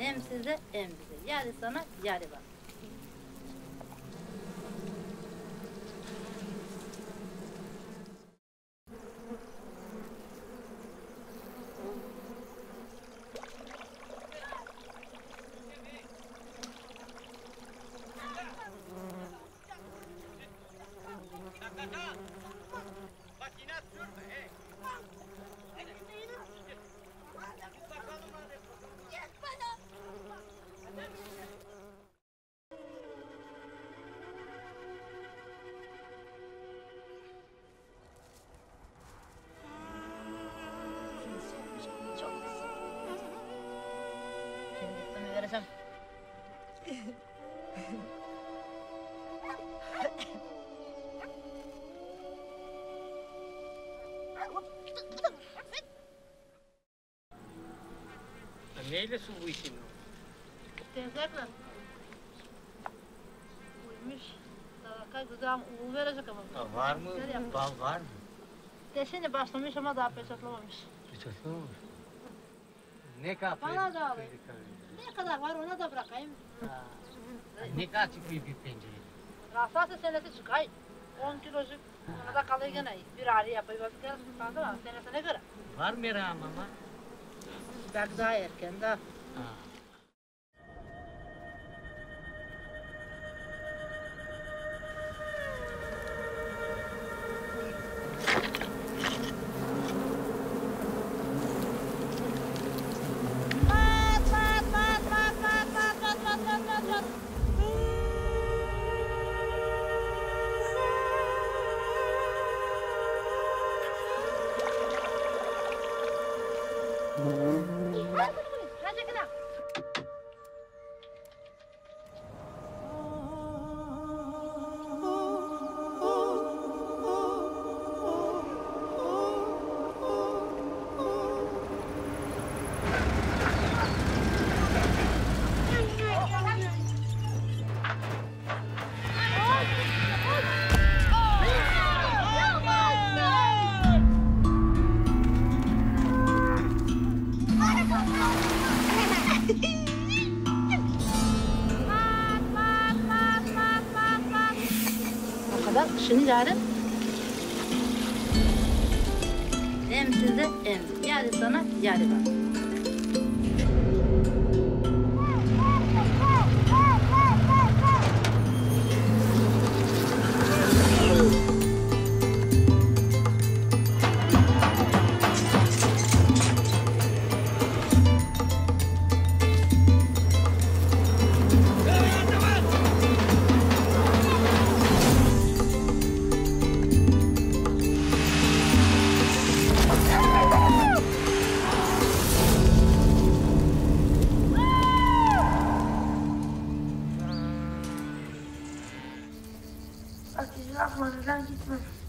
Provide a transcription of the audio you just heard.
Hem size hem bize. Yarı sana yarı bana. Vereceğim. Neylesin bu işin? Teyzekler. Uyumuş. Sadaka güzel uğur verecek ama. Var mı? Bal var mı? Deşini başlamış ama daha peçatlamamış. Peçatlamamış. Ne kadar? Bana da abi. Ne kadar var ona da bırakayım. Ne kadar çıkıyor bir pencere? Rastlası senesi çıkay. 10 kilocuk. Ona da kalır gene. Bir ağrı yapayım. Fazla var. Senesine göre. Var mı Rağm ama? Belki daha erken daha. Şimdi yarın hem size hem bize. Yarı sana yarı bana. Ateşin akmadan gitmez.